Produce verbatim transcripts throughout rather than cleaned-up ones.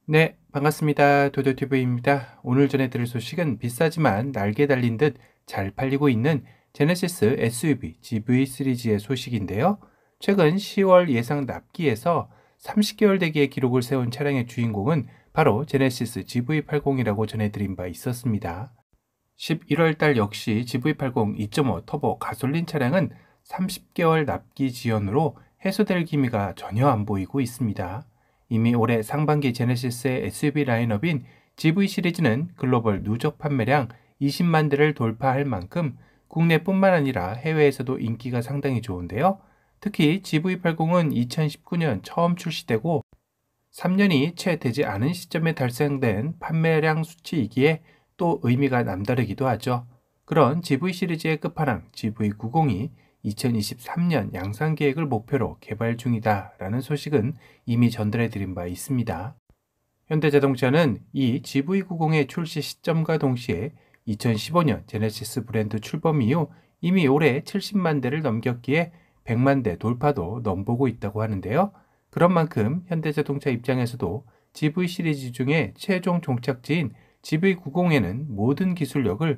네, 반갑습니다. 도도티브이입니다. 오늘 전해드릴 소식은 비싸지만 날개 달린 듯 잘 팔리고 있는 제네시스 에스유브이 지브이 시리즈의 소식인데요. 최근 시월 예상 납기에서 삼십 개월 대기의 기록을 세운 차량의 주인공은 바로 제네시스 지브이 팔십이라고 전해드린 바 있었습니다. 십일월 달 역시 지브이 팔십 이 점 오 터보 가솔린 차량은 삼십 개월 납기 지연으로 해소될 기미가 전혀 안 보이고 있습니다. 이미 올해 상반기 제네시스의 에스유브이 라인업인 지브이 시리즈는 글로벌 누적 판매량 이십만 대를 돌파할 만큼 국내뿐만 아니라 해외에서도 인기가 상당히 좋은데요. 특히 지브이 팔십은 이천십구 년 처음 출시되고 삼 년이 채 되지 않은 시점에 달성된 판매량 수치이기에 또 의미가 남다르기도 하죠. 그런 지브이 시리즈의 끝판왕 지브이 구십이 이천이십삼 년 양산 계획을 목표로 개발 중이다 라는 소식은 이미 전달해 드린 바 있습니다. 현대자동차는 이 지브이 구십의 출시 시점과 동시에 이천십오 년 제네시스 브랜드 출범 이후 이미 올해 칠십만 대를 넘겼기에 백만 대 돌파도 넘보고 있다고 하는데요. 그런 만큼 현대자동차 입장에서도 지브이 시리즈 중에 최종 종착지인 지브이 구십에는 모든 기술력을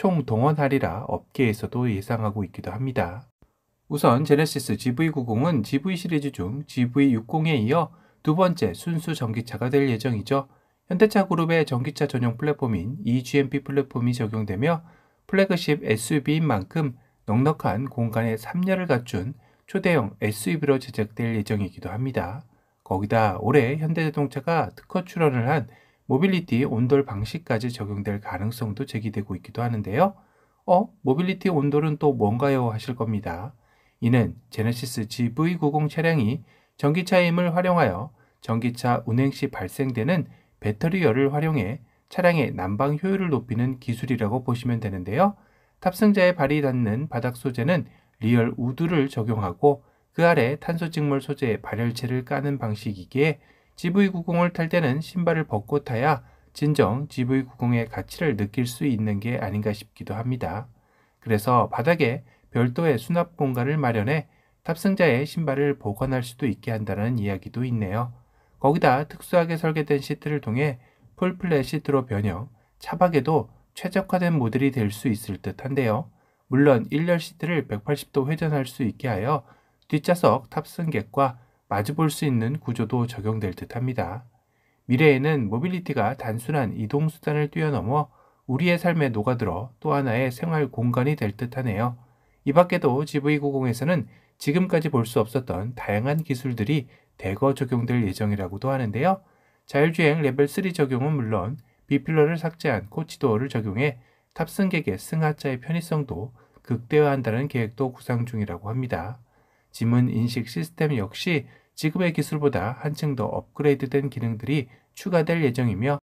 총동원하리라 업계에서도 예상하고 있기도 합니다. 우선 제네시스 지브이 구십은 지브이 시리즈 중 지브이 육십에 이어 두 번째 순수 전기차가 될 예정이죠. 현대차 그룹의 전기차 전용 플랫폼인 이지엠피 플랫폼이 적용되며 플래그십 에스유브이인 만큼 넉넉한 공간의 삼 열을 갖춘 초대형 에스유브이로 제작될 예정이기도 합니다. 거기다 올해 현대자동차가 특허 출원을 한 모빌리티 온돌 방식까지 적용될 가능성도 제기되고 있기도 하는데요. 어? 모빌리티 온돌은 또 뭔가요? 하실 겁니다. 이는 제네시스 지브이 구십 차량이 전기차의 힘을 활용하여 전기차 운행 시 발생되는 배터리열을 활용해 차량의 난방 효율을 높이는 기술이라고 보시면 되는데요. 탑승자의 발이 닿는 바닥 소재는 리얼 우드를 적용하고 그 아래 탄소 직물 소재의 발열체를 까는 방식이기에 지브이 구십을 탈 때는 신발을 벗고 타야 진정 지브이 구십의 가치를 느낄 수 있는 게 아닌가 싶기도 합니다. 그래서 바닥에 별도의 수납 공간을 마련해 탑승자의 신발을 보관할 수도 있게 한다는 이야기도 있네요. 거기다 특수하게 설계된 시트를 통해 풀플랫 시트로 변형, 차박에도 최적화된 모델이 될 수 있을 듯 한데요. 물론 일렬 시트를 백팔십 도 회전할 수 있게 하여 뒷좌석 탑승객과 마주볼 수 있는 구조도 적용될 듯 합니다. 미래에는 모빌리티가 단순한 이동수단을 뛰어넘어 우리의 삶에 녹아들어 또 하나의 생활 공간이 될 듯 하네요. 이 밖에도 지브이 구십에서는 지금까지 볼 수 없었던 다양한 기술들이 대거 적용될 예정이라고도 하는데요. 자율주행 레벨 삼 적용은 물론 B필러를 삭제한 코치도어를 적용해 탑승객의 승하자의 편의성도 극대화한다는 계획도 구상 중이라고 합니다. 지문 인식 시스템 역시 지금의 기술보다 한층 더 업그레이드된 기능들이 추가될 예정이며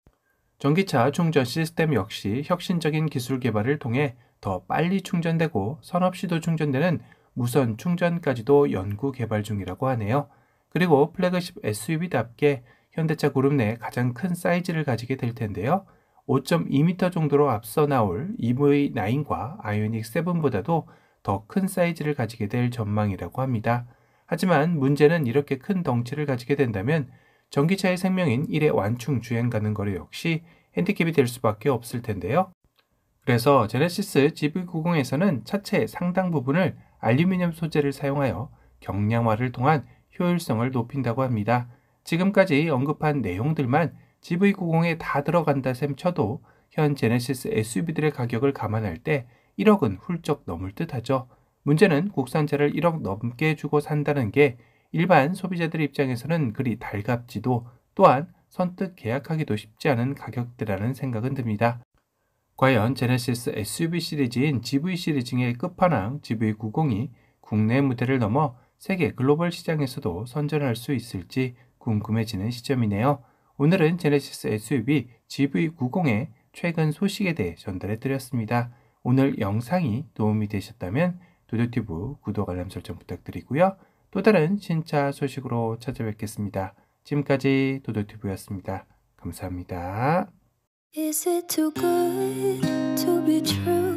전기차 충전 시스템 역시 혁신적인 기술 개발을 통해 더 빨리 충전되고 선 없이도 충전되는 무선 충전까지도 연구 개발 중이라고 하네요. 그리고 플래그십 에스유브이답게 현대차 그룹 내 가장 큰 사이즈를 가지게 될 텐데요. 오 점 이 미터 정도로 앞서 나올 이브이 나인과 아이오닉 칠보다도 더 큰 사이즈를 가지게 될 전망이라고 합니다. 하지만 문제는 이렇게 큰 덩치를 가지게 된다면 전기차의 생명인 일회 완충 주행 가능 거리 역시 핸디캡이 될 수밖에 없을 텐데요. 그래서 제네시스 지브이 구십에서는 차체의 상당 부분을 알루미늄 소재를 사용하여 경량화를 통한 효율성을 높인다고 합니다. 지금까지 언급한 내용들만 지브이 구십에 다 들어간다 셈 쳐도 현 제네시스 에스유브이들의 가격을 감안할 때 일억은 훌쩍 넘을 듯 하죠. 문제는 국산차를 일억 넘게 주고 산다는 게 일반 소비자들 입장에서는 그리 달갑지도 또한 선뜻 계약하기도 쉽지 않은 가격대라는 생각은 듭니다. 과연 제네시스 에스유브이 시리즈인 지브이 시리즈의 끝판왕 지브이 구십이 국내 무대를 넘어 세계 글로벌 시장에서도 선전할 수 있을지 궁금해지는 시점이네요. 오늘은 제네시스 에스유브이 지브이 구십의 최근 소식에 대해 전달해 드렸습니다. 오늘 영상이 도움이 되셨다면 도도튜브 구독 알람 설정 부탁드리고요. 또 다른 신차 소식으로 찾아뵙겠습니다. 지금까지 도도튜브였습니다. 감사합니다. Is it too good to be true?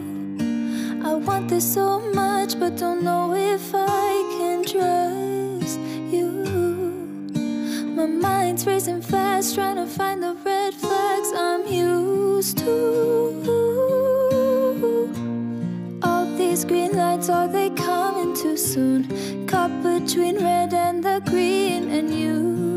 I want this so much but don't know if I can trust you. My mind's racing fast, trying to find the red flags I'm used to. All these green lights, are they coming too soon? Caught between red and the green, and you